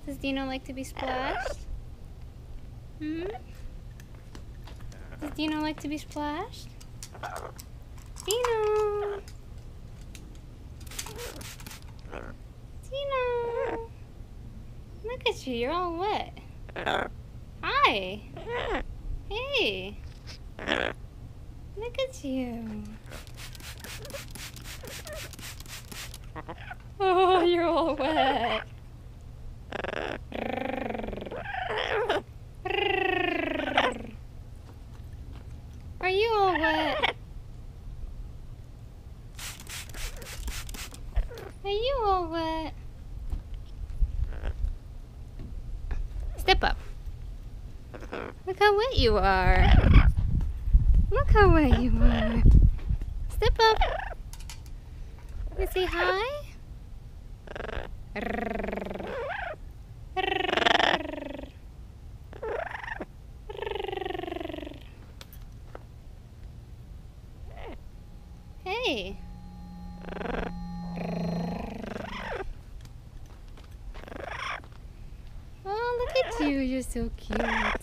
Does Dino like to be splashed? Hmm? Does Dino like to be splashed? Dino! Dino! Look at you, you're all wet. Hi! Hey! Look at you. Oh, you're all wet. Are you all wet? Are you all wet? Step up. Look how wet you are. Look how wet you are. Step up. You say hi? Hey. Oh, look at you. You're so cute.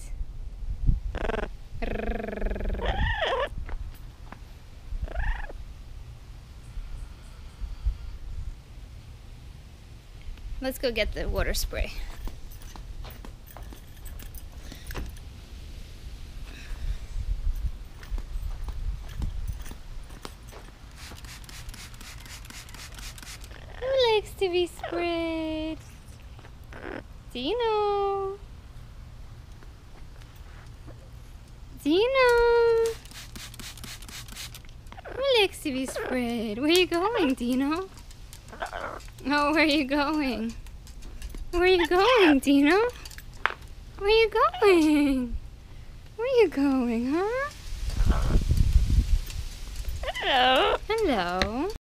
Let's go get the water spray. Who likes to be sprayed? Dino. Dino. Who likes to be sprayed? Where are you going, Dino? Oh, where are you going? Where are you going, Dino? Where are you going? Where are you going, huh? Hello. Hello.